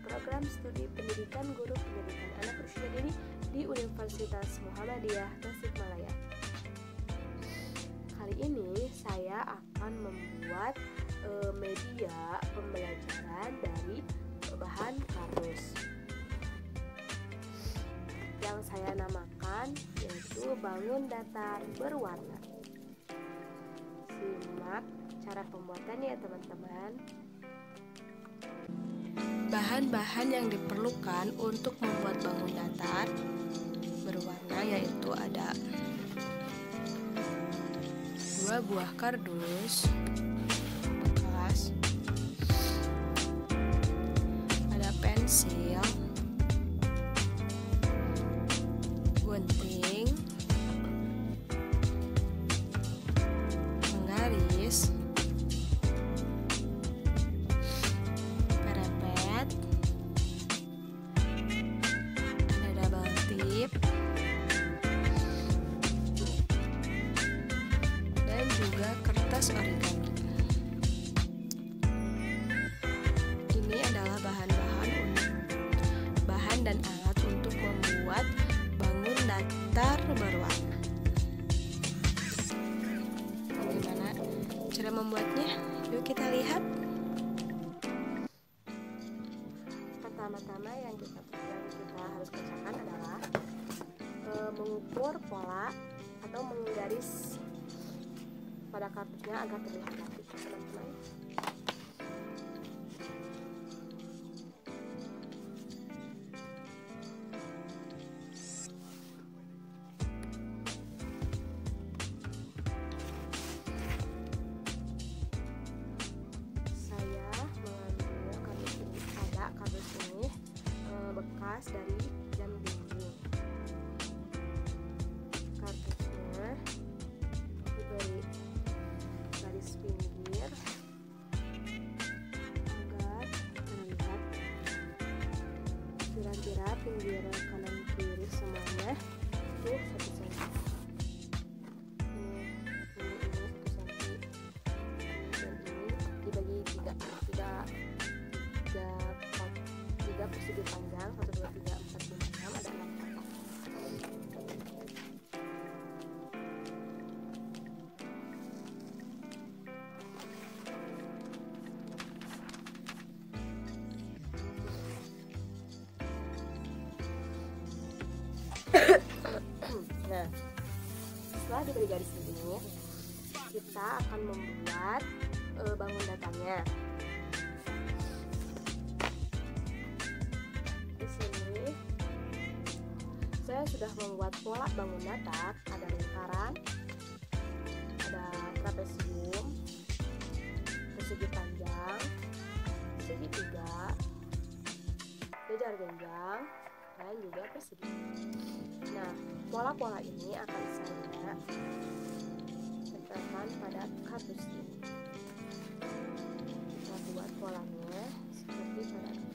program studi pendidikan guru pendidikan anak usia dini di Universitas Muhammadiyah Tasikmalaya. Kali ini saya akan membuat media pembelajaran dari bahan kardus yang saya namakan yaitu bangun datar berwarna. Simak cara pembuatannya ya teman-teman. Bahan-bahan yang diperlukan untuk membuat bangun datar berwarna yaitu ada 2 buah kardus bekas, ada pensil, gunting, penggaris, perepet, ada double tip, dan juga kertas origami. Ini adalah bahan dan alat untuk membuat bangun datar berwarna. Bagaimana cara membuatnya? Yuk kita lihat. Pertama-tama yang kita harus kerjakan adalah mengukur pola atau menggaris pada kardusnya agar terlihat rapi, teman-teman. Saya mengambil kardus ini bekas dari jam dinding. Kardusnya diberi garis pinggir agar terlihat kira-kira pinggir kanan kiri semuanya itu 1 cm. Ini 1 cm dan ini dibagi 3 persegi panjang 1, 2, 3, 4, 5, 6, ada 6 kotak. Nah, setelah diberi garis ini, kita akan membuat bangun datarnya. Di sini saya sudah membuat pola bangun datar, ada lingkaran, ada trapesium, persegi panjang, segitiga, jajar genjang, dan juga persegi. Nah, pola-pola ini akan saya tempelkan pada kardus ini. Kita buat polanya seperti pada ini.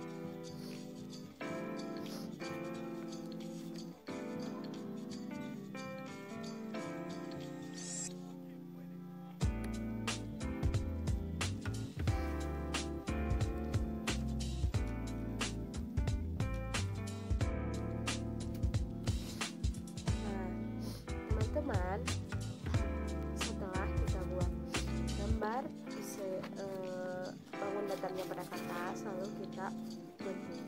Teman, setelah kita buat gambar bangun datarnya pada kertas, lalu kita gunting.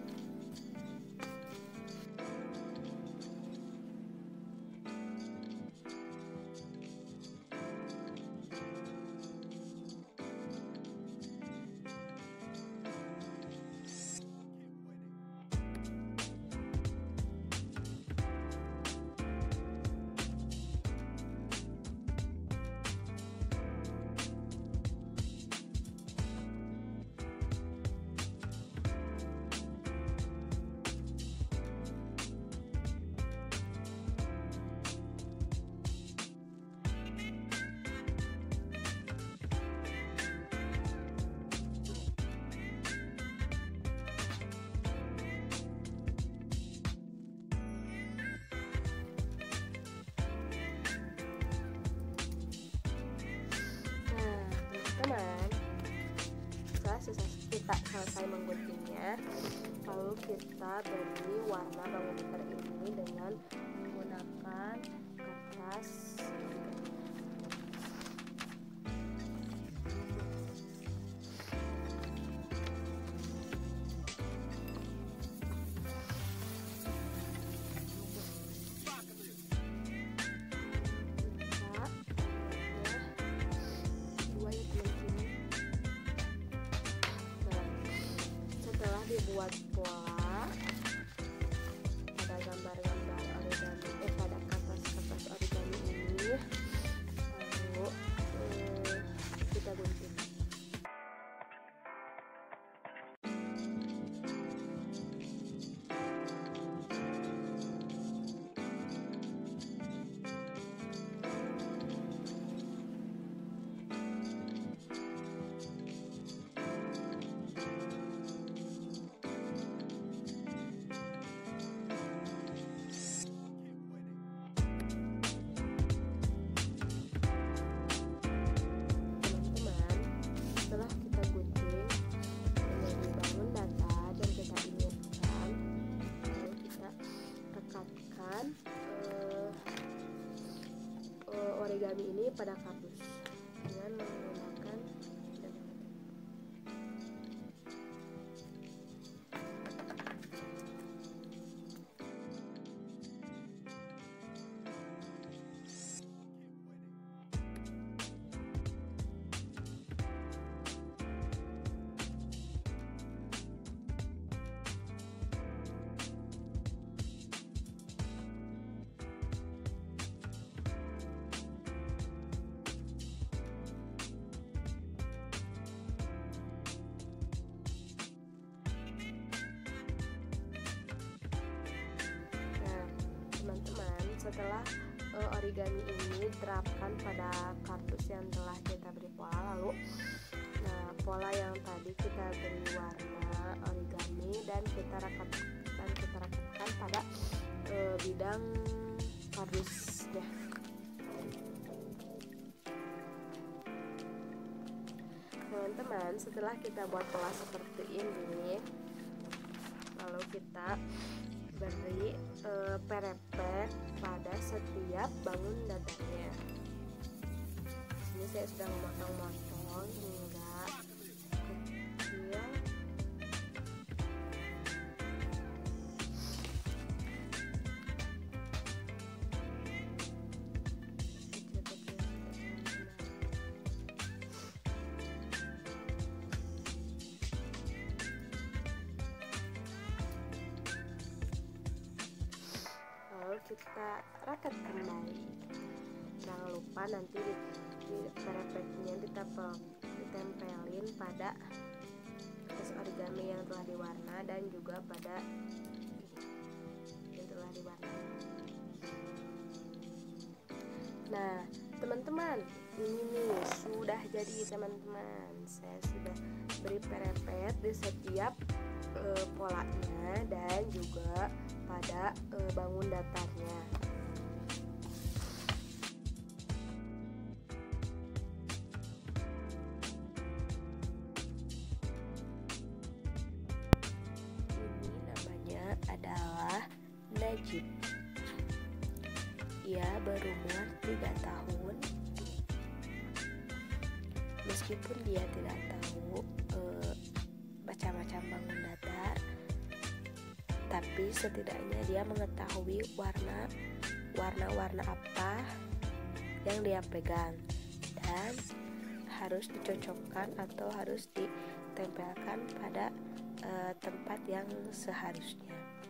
teman-teman, setelah kita selesai mengguntingnya, datarnya. Lalu kita beri warna bangun datar ini dengan menggunakan kertas dibuat pola pada gambar-gambar origami pada kertas-kertas origami ini, lalu kita gunting. Origami ini pada kardus dengan menggunakan setelah origami ini terapkan pada kardus yang telah kita beri pola, lalu pola yang tadi kita beri warna origami dan kita rakatkan pada bidang kardusnya. Teman-teman, setelah kita buat pola seperti ini, lalu kita beri perepet pada setiap bangun datarnya. Sini saya sudah memotong-motong hingga kecil. Kita rakat kembali. Jangan lupa nanti di perepetnya ditempelin pada kertas origami yang telah diwarna dan juga pada ini yang telah diwarna. Nah, teman-teman, ini nih sudah jadi teman-teman. Saya sudah beri perepet di setiap polanya dan juga pada bangun datarnya. Ini namanya adalah Najib. Ia berumur 3 tahun. Meskipun dia tidak tahu macam-macam bangun datar, tapi setidaknya dia mengetahui warna-warna apa yang dia pegang dan harus dicocokkan atau harus ditempelkan pada tempat yang seharusnya.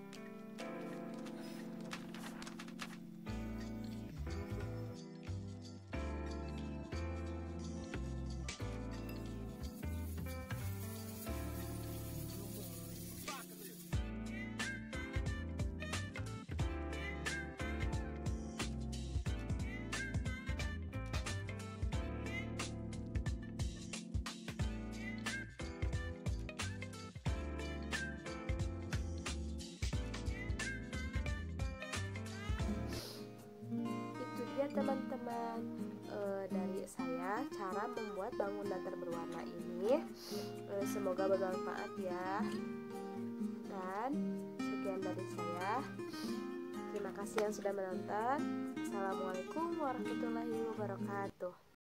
Teman-teman, dari saya cara membuat bangun datar berwarna ini, semoga bermanfaat ya. cukupkan. Sekian dari saya. Terima kasih yang sudah menonton. Assalamualaikum warahmatullahi wabarakatuh.